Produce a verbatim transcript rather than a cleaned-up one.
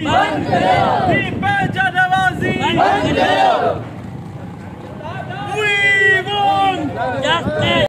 बंद करो दी पैजा नवाजी बंद करो We want justice